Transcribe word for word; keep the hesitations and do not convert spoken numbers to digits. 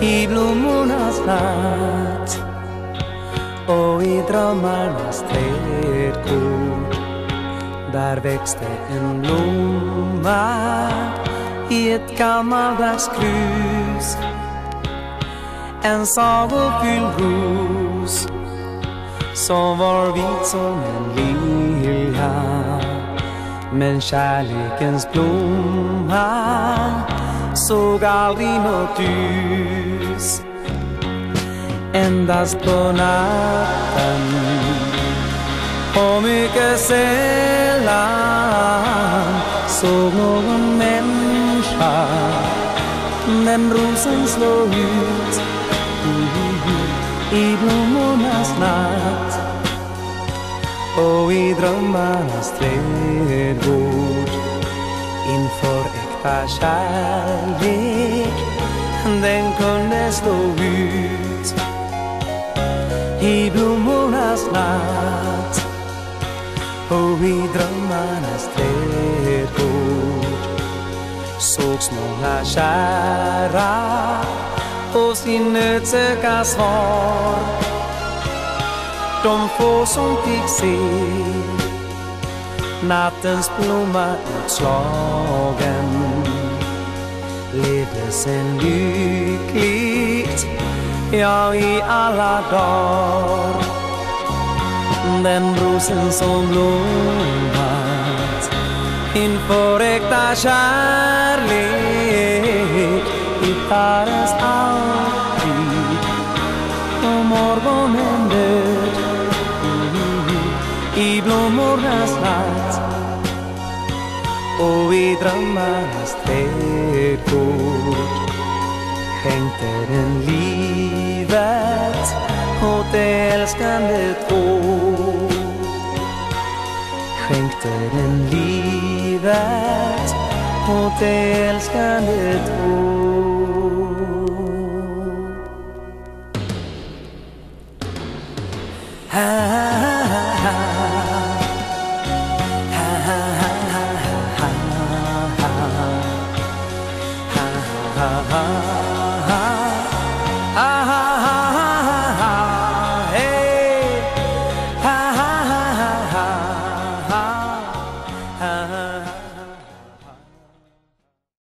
i blommornas natt och i drömmarnas trädgård. Där växte en blomma i ett gammaldags krus, en sagofylld ros som var vit som en lilja. Men kärlekens blomma såg aldrig något ljus. Endast på natten och mycket sällan såg någon människa den rosen slå ut i blommornas natt och i drömmarnas trädgård. Inför äkta kärlek den kunde slå ut i blommornas natt och i drömmarnas trädgård. Sågs många kära på sin nöd söka svar. De få som fick se nattens blomma utslagen levde sen lyckligt, ja, i alla dagar. Den rosen som blommat inför äkta kärlek hittades alltid på morgonen död i blommornas natt och i drömmarnas trädgård. Skänkte den livet åt det älskande två. Skänkte den livet åt det älskande två. Ha, ha, ha, ha. Ha, ha, ha, ha.